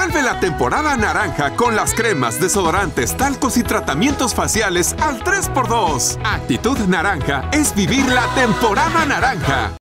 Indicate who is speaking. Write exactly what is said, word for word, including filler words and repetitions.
Speaker 1: Vuelve la temporada naranja con las cremas, desodorantes, talcos y tratamientos faciales al tres por dos. Actitud naranja es vivir la temporada naranja.